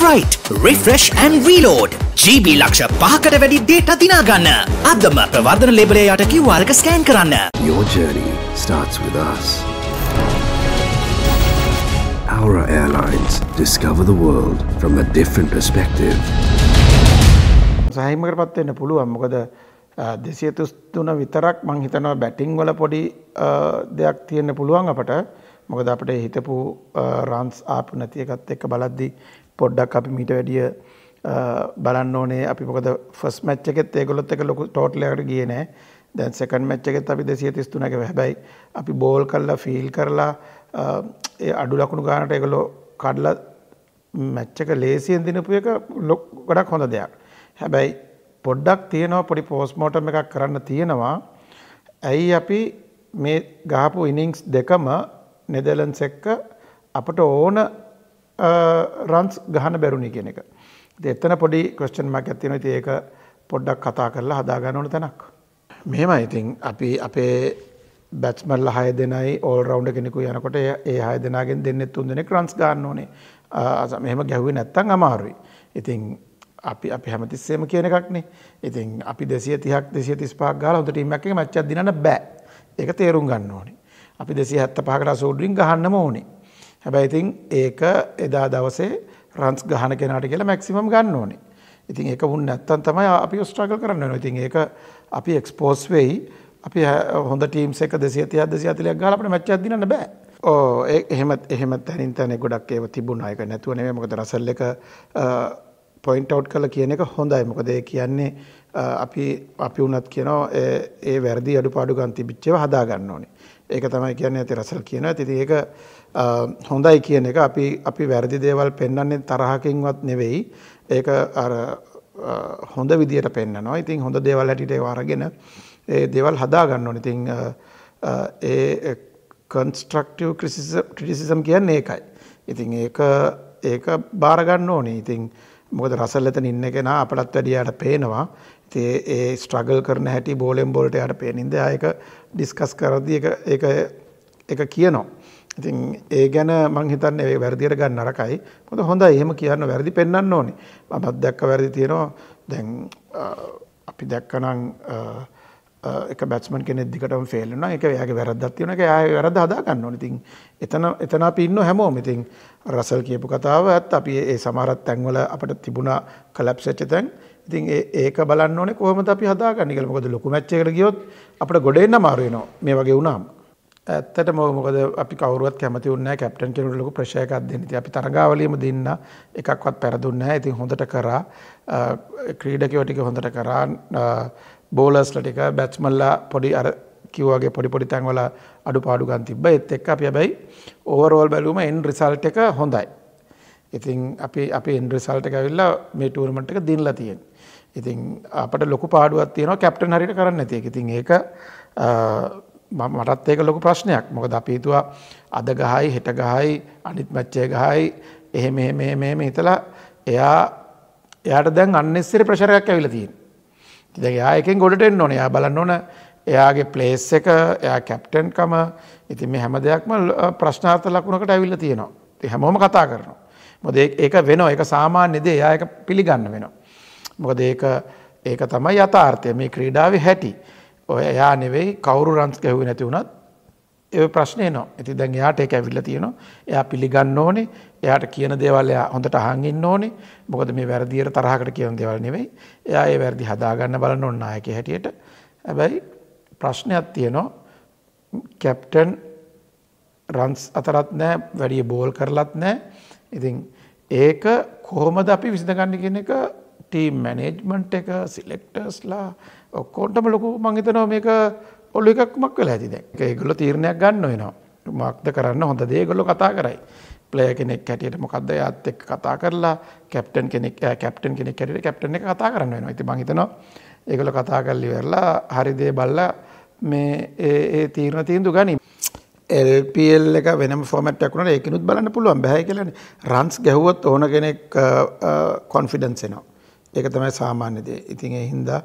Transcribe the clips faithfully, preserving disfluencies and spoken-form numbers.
right. Refresh and reload. G B ලක්ෂ පහකට වැඩි data දිනා ගන්න. අදම ප්‍රවර්ධන ලේබලය යට Q R එක ස්කෑන් කරන්න. Your journey starts with us. Our airlines discover the world from a different perspective. සහයමකටපත් වෙන්න පුළුවන්. මොකද දෙසිය තුන විතරක් මං හිතනවා බැටිං වල පොඩි දෙයක් තියෙන්න පුළුවන් අපට. මොකද අපිට හිතපු රන්ස් ආපු නැති එකත් එක්ක බලද්දි පොඩ්ඩක් අපි මීට වැඩිය බලන්න ඕනේ. අපි මොකද ෆස්ට් මැච් එකෙත් ඒගොල්ලොත් එක ලොකු ටෝටල් එකකට ගියේ නෑ. දැන් සෙකන්ඩ් මැච් එකෙත් අපි දෙසිය තිස් තුනක හැබැයි අපි බෝල් කරලා ෆීල් කරලා ඒ අඩු ලකුණු ගන්නට ඒගොල්ලෝ කඩලා මැච් එක ලේසියෙන් දිනපු එක ගොඩක් හොඳ දෙයක්. හැබැයි පොඩ්ඩක් තියෙනවා පොඩි පෝස්ට්මෝටම් එකක් කරන්න තියෙනවා. ඇයි අපි මේ ගහපු ඉනිංස් දෙකම නෙදර්ලන්ඩ්ස් එක්ක අපට ඕන රන්ස් ගහන්න බැරුණි කියන එක. ඉතින් එතන පොඩි ක්වෙස්චන් මාක් එකක් තියෙනවා. ඉතින් ඒක පොඩ්ඩක් කතා කරලා හදා ගන්න ඕන තැනක්. මෙහෙමයි. ඉතින් අපි අපේ බැට්ස්මන්ලා හය දෙනයි ඕල් රවුන්ඩර් කෙනෙකු යනකොට ඒ හය දෙනාගෙන් දෙන්නේ තුන් දෙනෙක් රන්ස් ගන්න ඕනේ. මෙහෙම ගැහුවේ නැත්තම් අමාරුයි. ඉතින් අපි අපි හැමතිස්සෙම කියන එකක්නේ. ඉතින් අපි දෙසිය තිහක් දෙසිය තිස් පහක් ගහලා හොඳ ටීම් එකක් එක මැච් එකක් දිනන්න බෑ. ඒක තේරුම් ගන්න ඕනේ. අපි දෙසිය හැත්තෑ පහකට අසූඩ්‍රින් ගහන්නම ඕනේ. හැබැයි ඉතින් ඒක එදා දවසේ රන්ස් ගහන කෙනාට කියලා මැක්සිමම් ගන්න ඕනේ. ඉතින් ඒක වුණ නැත්තම් තමයි අපි ස්ට්‍රගල් කරන්න වෙනවා. ඉතින් ඒක අපි එක්ස්පෝස් වෙයි. අපි හොඳ ටීම්ස් එක දෙසිය තිහක් දෙසිය හතළිහක් ගහලා අපිට මැච් එකක් දිනන්න බෑ. ඕ ඒ එහෙම එහෙම තැනින් තැන ගොඩක් ඒව තිබුණා. ඒක නැතුව නෙමෙයි. මොකද රසල් එක පොයින්ට් අවුට් කරලා කියන එක හොඳයි. මොකද ඒ කියන්නේ අපි අපි උනත් කියනවා ඒ වැරදි අඩුපාඩු ගන්න තිබිච්ච ඒවා හදා ගන්න ඕනේ. ඒක තමයි කියන්නේ. ඉතින් රසල් කියනවා. ඉතින් ඒක හොඳයි කියන එක අපි අපි වැරදි දේවල් පෙන්වන්නේ තරහකින්වත් නෙවෙයි. ඒක අර හොඳ විදියට පෙන්නනවා. ඉතින් හොඳ දේවල් හැටියට ඒව අරගෙන ඒ දේවල් හදා ගන්න ඕනේ. ඉතින් ඒ කන්ස්ට්‍රක්ටිව් ක්‍රිටිසිසම් කියන්නේ ඒකයි. ඉතින් ඒක ඒක බාර ගන්න ඕනේ. ඉතින් මොකද රසල් එතන ඉන්න කෙනා අපටත් වැඩි යාට පේනවා. ඉතින් ඒ ස්ට්‍රගල් කරන හැටි බෝලෙන් බෝලට යාට පේනින්ද ආයක ඩිස්කස් කරද්දී ඒක ඒක ඒක කියනවා. ඉතින් ඒ ගැන මං හිතන්නේ ඒ වැරදියට ගන්න නරකයි. මොකද හොඳයි එහෙම කියන්න වැරදි පෙන්වන්න ඕනේ. මමත් දැක්ක වැරදි තියෙනවා. දැන් අපි දැක්කනම් එක බැට්ස්මන් කෙනෙක් දිගටම ෆේල් වෙනවා. ඒක එයාගේ වැරද්දක් තියෙනවා. ඒක එයාගේ වැරද්ද හදා ගන්න ඕනේ. ඉතින් එතන එතන අපි ඉන්නව හැමෝම. ඉතින් රසල් කියපු කතාව ඇත්ත. අපි ඒ සමහරත් තැන්වල අපිට තිබුණා කලැප්ස් වෙච්ච තැන්. ඉතින් ඒක බලන්න ඕනේ කොහොමද අපි හදාගන්නේ කියලා. මොකද ලොකු මැච් එකකට ගියොත් අපිට ගොඩ එන්න අමාරු වෙනවා. මේ වගේ වුණාම. ඇත්තටම මොකද අපි කවුරුවත් කැමති වුණේ නැහැ කැප්ටන් කෙනෙකුට ලොකු ප්‍රෙෂර් එකක් දෙන්න. ඉතින් අපි තරගාවලියම දෙන්න එකක්වත් පෙරදුන්නේ නැහැ. ඉතින් හොඳට කරා. ක්‍රීඩකයෝ ටික හොඳට කරා. බෝලර්ස්ලා ටික බැට්ස්මන්ලා පොඩි අර කිව්වාගේ පොඩි පොඩි තැන් වල අඩුපාඩු ගන්න තිබ්බා. ඒත් එක්ක අපි හැබැයි ඕවර්ऑල් බැලුවම එන්ඩ් රිසල්ට් එක හොඳයි. ඉතින් අපි අපි එන්ඩ් රිසල්ට් එක ඇවිල්ලා මේ ටූර්නමන්ට් එක දිනලා තියෙනවා. ඉතින් අපිට ලොකු පාඩුවක් තියෙනවා කැප්ටන් හරියට කරන්නේ නැති එක. ඉතින් ඒක මටත් ඒක ලොකු ප්‍රශ්නයක්. මොකද අපි හිතුවා අද ගහයි හෙට ගහයි අනිත් මැච් එක ගහයි එහෙම එහෙම එහෙම එහෙම හිතලා එයා එයාට දැන් අන්නේසරි ප්‍රෙෂර් එකක් ඇවිල්ලා තියෙනවා. ඉතින් එයා එකෙන් ගොඩට එන්න ඕනේ. එයා බලන්න ඕන එයාගේ ප්ලේස් එක, එයා කැප්ටන් කම. ඉතින් මේ හැම දෙයක්ම ප්‍රශ්නාර්ථ ලකුණකට ඇවිල්ලා තියෙනවා. ඉතින් හැමෝම කතා කරනවා. මොකද ඒක වෙනවා. ඒක සාමාන්‍ය දේ. එයා ඒක පිළිගන්න වෙනවා. මොකද ඒක ඒක තමයි යථාර්ථය. මේ ක්‍රීඩාවේ හැටි. ඔය එයා නෙවෙයි කවුරු රන්ස් ගැහුවේ නැති වුණත් ඒ ප්‍රශ්නේ එනවා. ඉතින් දැන් එයාට ඒක ඇවිල්ලා තියෙනවා. එයා පිළිගන්න ඕනේ. එයාට කියන දේවල් එයා හොඳට අහන් ඉන්න ඕනේ. මොකද මේ වැරදියට තරහකට කියන දේවල් නෙවෙයි. එයා ඒ වැරදි හදා ගන්න බලන ඕන නායකයෙක් හැටියට. හැබැයි ප්‍රශ්නයක් තියෙනවා. කැප්ටන් රන්ස් අතරත් නැහැ, වැඩි බෝල් කරලත් නැහැ. ඉතින් ඒක කොහොමද අපි විසඳගන්නේ කියන එක ටීම් මැනේජ්මන්ට් එක, සිලෙක්ටර්ස්ලා ඔක්කොටම ලොකු මං හිතනවා මේක ඔලු එකක්මක් වෙලා ඇති දැන්. ඒක ඒගොල්ලෝ තීරණයක් ගන්න වෙනවා. මොකක්ද කරන්න හොඳ දේ ඒගොල්ලෝ කතා කරයි. ප්ලේයර් කෙනෙක් හැටියට මොකද්ද එයාත් එක්ක කතා කරලා කැප්ටන් කෙනෙක් කැප්ටන් කෙනෙක් හැටියට කැප්ටන් එක කතා කරන්න වෙනවා. ඉතින් මං හිතනවා ඒගොල්ලෝ කතා කරලා ඉවරලා හරි දේ බලලා මේ ඒ ඒ තීරණ තීන්දුව ගනි. L P L එක වෙනම ෆෝමැට් එකක් වුණාට ඒකිනුත් බලන්න පුළුවන් බෑ කියලානේ. රන්ස් ගැහුවොත් ඕන කෙනෙක් කොන්ෆිඩන්ස් එනවා. ඒක තමයි සාමාන්‍ය දේ. ඉතින් ඒ හින්දා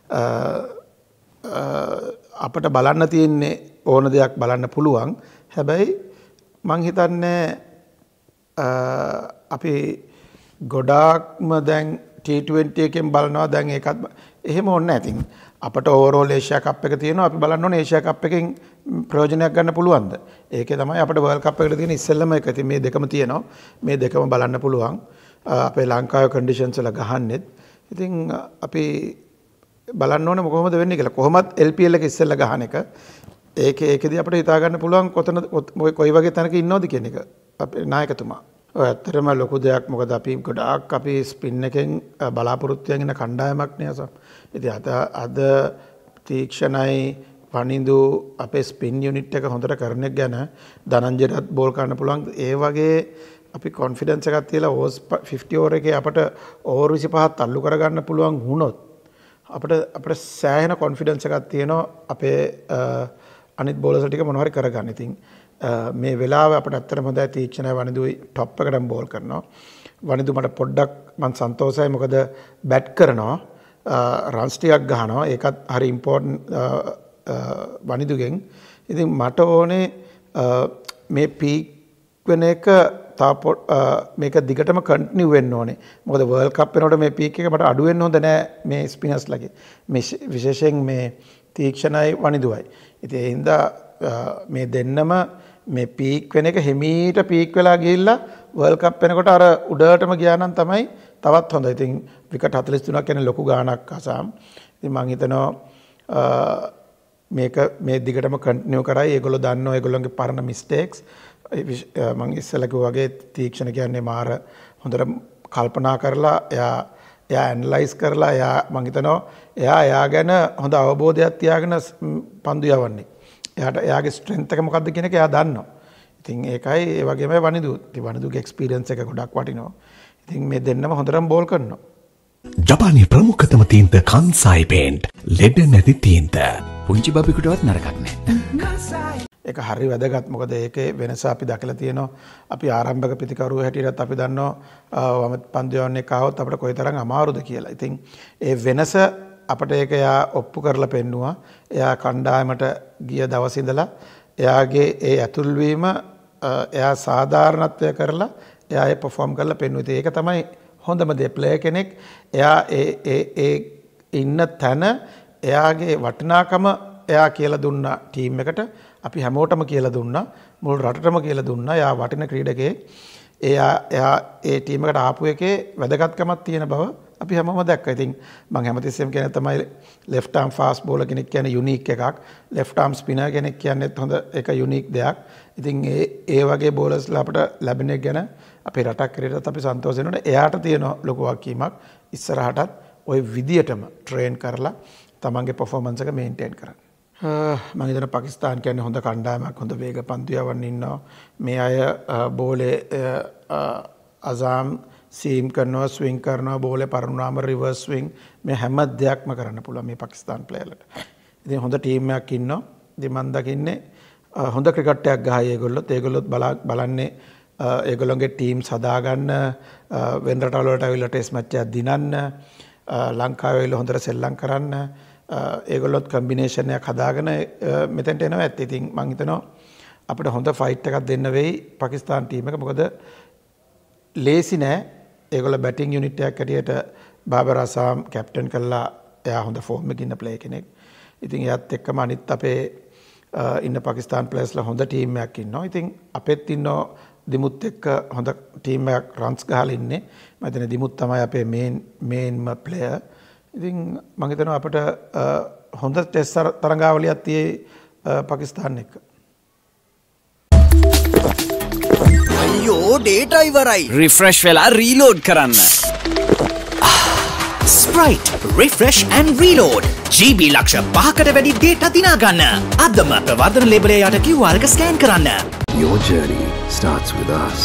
අපිට බලන්න තියෙන්නේ ඕන දෙයක් බලන්න පුළුවන්. හැබැයි මං හිතන්නේ අපි ගොඩාක්ම දැන් टी ट्वेंटी එකෙන් බලනවා දැන් ඒකත් එහෙම ඕනේ නැහැ. ඉතින් අපිට ඕවරෝල් ඒෂියා කප් එක තියෙනවා. අපි බලන්න ඕනේ ඒෂියා කප් එකෙන් ප්‍රයෝජනයක් ගන්න පුළුවන්ද? ඒකේ තමයි අපිට වර්ල්ඩ් කප් එකට තියෙන ඉස්සෙල්ලම එක. ඉතින් මේ දෙකම තියෙනවා. මේ දෙකම බලන්න පුළුවන්. අපේ ලංකාවේ කන්ඩිෂන්ස් වල ගහන්නෙත්. ඉතින් අපි බලන්න ඕනේ කොහොමද වෙන්නේ කියලා. කොහොමත් එල් පී එල් එක ඉස්සෙල්ලා ගහන එක. ඒකේ ඒකෙදී අපිට හිතා ගන්න පුළුවන් කොතන කොයි වගේ තැනක ඉන්නවද කියන එක. අපේ නායකතුමා. ඔය ඇත්තටම ලොකු දෙයක්. මොකද අපි ගොඩාක් අපි ස්පින් එකෙන් බලාපොරොත්තු වෙන කණ්ඩායමක් නේ අසම්. ඉතින් අද අද තීක්ෂණයි වනිඳු අපේ ස්පින් යුනිට් එක හොඳට කරන එක ගැන ධනංජයටත් බෝල් කරන්න පුළුවන්. ඒ වගේ අපි කොන්ෆිඩන්ස් එකක් තියලා ඕවර්ස් ෆිෆ්ටි ඕවර් එකේ අපිට ඕවර් විසිපහක් තල්ලු කරගන්න පුළුවන් වුණොත් අපිට අපිට සෑහෙන කොන්ෆිඩන්ස් එකක් තියෙනවා අපේ අනිත් බෝලර්ස් ටික මොනවා හරි කරගන්න. ඉතින් මේ වෙලාව අපිට ඇත්තටම හොඳයි. තීක්ෂණයි වනිදුයි টොප් එකටම බෝල් කරනවා. වනිදු මට පොඩ්ඩක් මම සන්තෝෂයි. මොකද බැට් කරනවා රන්ස් ටිකක් ගහනවා. ඒකත් හරි ඉම්පෝටන්ට් වනිදුගෙන්. ඉතින් මට ඕනේ මේ පීක් වෙන එක තාප මේක දිගටම කන්ටිනියු වෙන්න ඕනේ. මොකද වර්ල්ඩ් කප් වෙනකොට මේ පීක් එක මට අඩු වෙන්න හොඳ නෑ මේ ස්පිනර්ස්ලගේ. මේ විශේෂයෙන් මේ තීක්ෂණයි වනිදුවයි. ඉතින් ඒ හින්දා මේ දෙන්නම මේ පීක් වෙන එක හිමීට පීක් වෙලා ගිහිල්ලා වර්ල්ඩ් කප් වෙනකොට අර උඩටම ගියා නම් තමයි තවත් හොඳ. ඉතින් විකට් හතළිස් තුනක් කියන්නේ ලොකු ගාණක් අසම්. ඉතින් මම හිතනවා මේක මේ දිගටම කන්ටිනියු කරයි. ඒගොල්ලෝ දන්නවා ඒගොල්ලන්ගේ පරණ මිස්ටේක්ස්. මම ඉස්සෙල්ලා කිව්වා වගේ තීක්ෂණ කියන්නේ මාර හොඳට කල්පනා කරලා එයා එයා ඇනලයිස් කරලා එයා මම හිතනවා එයා එයා ගැන හොඳ අවබෝධයක් තියාගෙන පන්දු යවන්නේ. එයාට එයාගේ ස්ට්‍රෙන්ත් එක මොකක්ද කියන එක එයා දන්නවා. ඉතින් ඒකයි ඒ වගේම වනිදු. ඉතින් වනිදුගේ එක්ස්පීරියන්ස් එක ගොඩක් වටිනවා. ඉතින් මේ දෙන්නම හොඳටම බෝල් කරනවා. ජපානයේ ප්‍රමුඛතම තීන්ත කන්සායි පේන්ට්. ලෙඩ නැති තීන්ත. පුංචි බබෙකුටවත් නරකක් නැහැ. ඒක හරි වැදගත්. මොකද ඒකේ වෙනස අපි දැකලා තියෙනවා. අපි ආරම්භක පිතිකරුව හැටියටත් අපි දන්නවා වම පන්දු යවන්නේ කාවොත් අපිට කොයිතරම් අමාරුද කියලා. ඉතින් ඒ වෙනස අපිට ඒක එයා ඔප්පු කරලා පෙන්නුවා. එයා කණ්ඩායමට ගිය දවස් ඉඳලා එයාගේ ඒ ඇතුල්වීම එයා සාධාරණත්වය කරලා එයා ඒ perform කරලා පෙන්නුවා. ඉතින් ඒක තමයි හොඳම දේ. ප්ලේයර් කෙනෙක් එයා ඒ ඒ ඒ ඉන්න තැන එයාගේ වටිනාකම එයා කියලා දුන්නා ටීම් එකට. අපි හැමෝටම කියලා දුන්නා. මුළු රටටම කියලා දුන්නා. එයා වටින ක්‍රීඩකයෙක්. එයා එයා ඒ ටීම් එකට ආපු එකේ වැදගත්කමක් තියෙන බව අපි හැමෝම දැක්කා. ඉතින් මම හැමතිස්සෙම කියන්නේ තමයි left arm fast bowler කෙනෙක් කියන්නේ යුනික් එකක්. left arm spinner කෙනෙක් කියන්නේත් හොඳ එක යුනික් දෙයක්. ඉතින් ඒ ඒ වගේ බෝලර්ස්ලා අපිට ලැබෙන එක ගැන අපේ රටක් කරේටත් අපි සන්තෝෂ වෙනවා. එයාට තියෙන ලොකු වගකීමක් ඉස්සරහටත් ওই විදියටම ට්‍රේන් කරලා තමන්ගේ performance එක මේන්ටේන් කරන්න. මම හිතන පාකිස්තාන් කියන්නේ හොඳ කණ්ඩායමක්. හොඳ වේග පන්දු යවන්න ඉන්නවා. මේ අය බෝලේ අසම් සීම් කරනවා, ස්විං කරනවා, බෝලේ පරණාම රිවර්ස් ස්විං මේ හැම දෙයක්ම කරන්න පුළුවන් මේ පාකිස්තාන් ප්ලේයර්ලට. ඉතින් හොඳ ටීම් එකක් ඉන්නවා. ඉතින් මම දකින්නේ හොඳ ක්‍රිකට් එකක් ගහයි ඒගොල්ලොත්. ඒගොල්ලොත් බලන්නේ ඒගොල්ලොන්ගේ ටීම්ස් හදාගන්න, වෙන රටවල් වලට අවිලා ටෙස්ට් මැච් එකක් දිනන්න, ලංකාවේ වෙල හොඳට සෙල්ලම් කරන්න, ඒගොල්ලොත් කම්බිනේෂන් එකක් හදාගෙන මෙතෙන්ට එනවා ඇත්තේ. ඉතින් මම හිතනවා අපිට හොඳ ෆයිට් එකක් දෙන්න වෙයි පාකිස්තාන් ටීම් එක. මොකද ලේසි නෑ. ඒගොල්ලෝ බැටිං යුනිට් එකක් හැටියට බාබර් අසම් කැප්ටන් කළා. එයා හොඳ ෆෝම් එකක ඉන්න ප්ලේයර් කෙනෙක්. ඉතින් එයාත් එක්කම අනිත් අපේ ඉන්න පාකිස්තාන් ප්ලේයර්ස්ලා හොඳ ටීම් එකක් ඉන්නවා. ඉතින් අපෙත් ඉන්නවා දිමුත් එක්ක හොඳ ටීම් එකක් රන්ස් ගහලා ඉන්නේ. මම හිතන්නේ දිමුත් තමයි අපේ මේන් මේන්ම ප්ලේයර්. ඉතින් මම හිතනවා අපිට හොඳ ටෙස්ට් තරඟාවලියක් තියෙයි පාකිස්තාන් එක්ක. අයියෝ ඩේටා ඉවරයි. රිෆ්‍රෙෂ් වෙලා රීලෝඩ් කරන්න. Sprite refresh and reload. GB බී ලක්ෂ පහකට වැඩි ඩේටා දිනා ගන්න. අදම ප්‍රවර්ධන ලේබලය යට කිව් ආර් එක ස්කෑන් කරන්න. Your journey starts with us.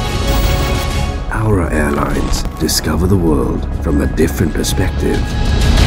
Our airlines discover the world from a different perspective.